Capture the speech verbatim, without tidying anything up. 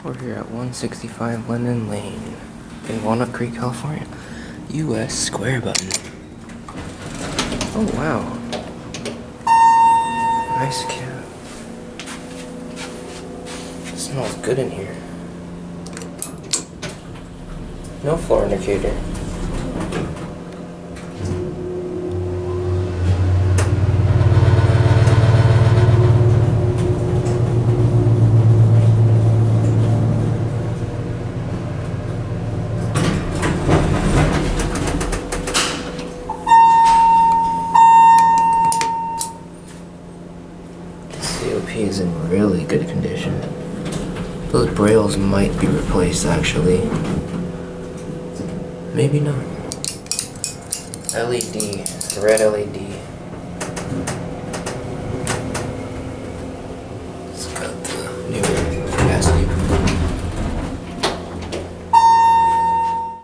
We're here at one sixty-five Lennon Lane in Walnut Creek, California. U S square button. Oh wow. Nice cab. It smells good in here. No floor indicator. C O P is in really good condition. Those brails might be replaced actually. Maybe not. L E D, red L E D.